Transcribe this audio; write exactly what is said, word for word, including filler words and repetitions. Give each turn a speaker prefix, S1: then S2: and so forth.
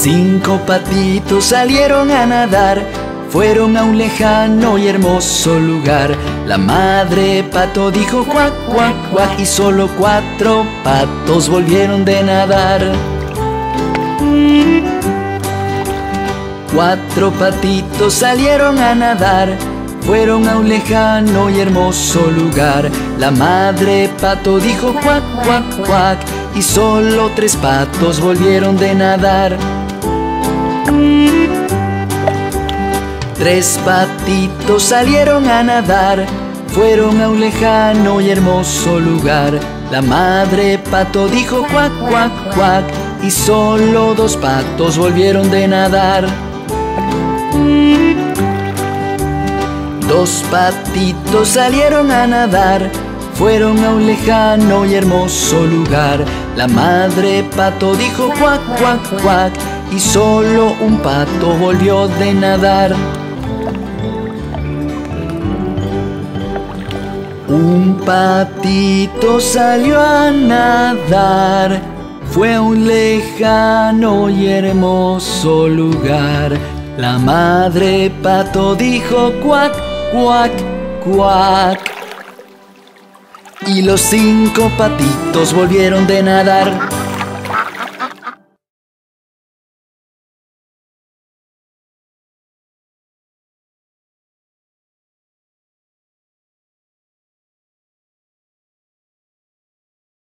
S1: cinco patitos salieron a nadar, fueron a un lejano y hermoso lugar. La madre pato dijo cuac, cuac, cuac, y solo cuatro patos volvieron de nadar. Cuatro patitos salieron a nadar, fueron a un lejano y hermoso lugar. La madre pato dijo cuac, cuac, cuac, y solo tres patos volvieron de nadar. Tres patitos salieron a nadar, fueron a un lejano y hermoso lugar. La madre pato dijo cuac, cuac, cuac, y solo dos patos volvieron de nadar. Dos patitos salieron a nadar, fueron a un lejano y hermoso lugar. La madre pato dijo cuac, cuac, cuac, y solo un pato volvió de nadar. Un patito salió a nadar, fue a un lejano y hermoso lugar. La madre pato dijo cuac, cuac, cuac, y los cinco patitos volvieron de nadar.